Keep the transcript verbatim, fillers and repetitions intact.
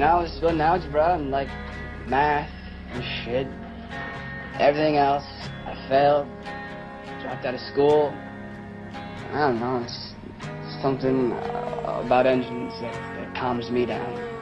know, I was doing algebra and like math and shit. Everything else, I failed, dropped out of school. I don't know, it's something uh, about engines that, that calms me down.